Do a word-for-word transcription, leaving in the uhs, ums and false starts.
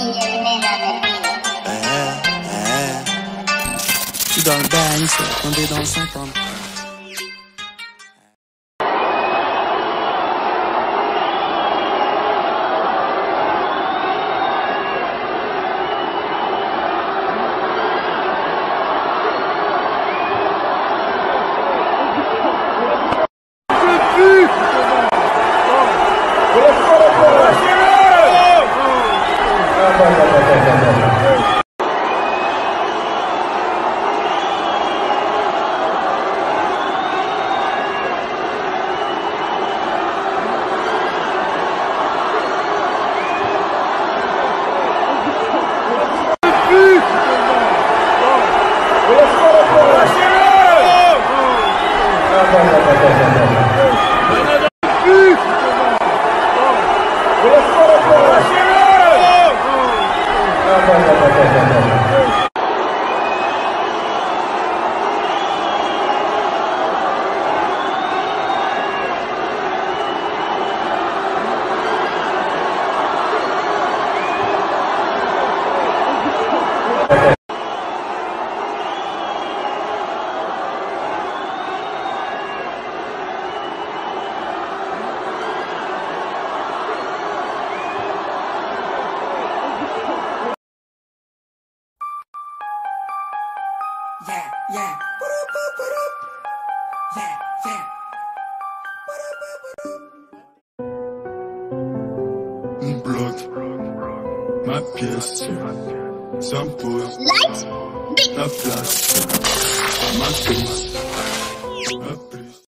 Je suis dans le bain, c'est tombé dans son temps. Yeah, yeah. Yeah, yeah. Mon bloc, ma pièce, ça me pose Light, la place, ma face.